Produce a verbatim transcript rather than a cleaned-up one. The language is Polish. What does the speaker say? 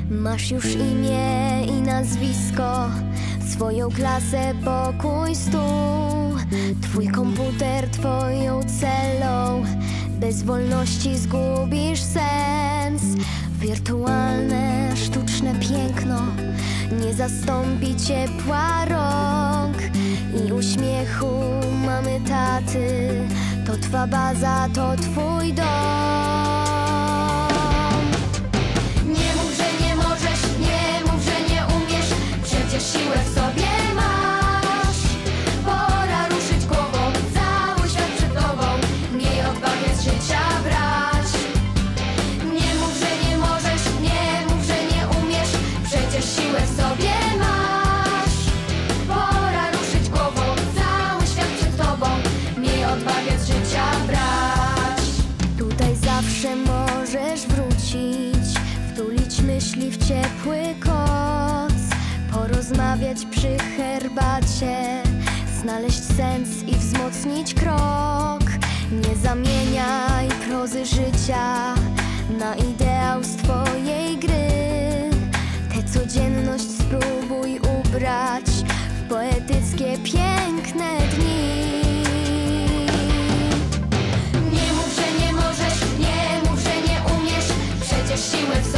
Masz już imię i nazwisko, swoją klasę, pokój, stół. Twój komputer twoją celą, bez wolności zgubisz sens. Wirtualne, sztuczne piękno nie zastąpi ciepła rąk i uśmiechu mamy taty. To twa baza, to twój dom. Nie mów, że nie możesz, nie mów, że nie umiesz, przecież siłę w sobie masz. Pora ruszyć głową, cały świat przed tobą, miej odwagę z życia brać. Nie mów, że nie możesz, nie mów, że nie umiesz, przecież siłę w sobie masz. Pora ruszyć głową, cały świat przed tobą, miej odwagę z życia brać. Tutaj zawsze możesz wrócić, wtulić myśli w ciepły koc, porozmawiać przy herbacie, znaleźć sens i wzmocnić krok. Nie zamieniaj prozy życia na ideał z twojej gry. Tę codzienność spróbuj ubrać w poetyckie, piękne dni. Nie mów, że nie możesz, nie mów, że nie umiesz, przecież siłę w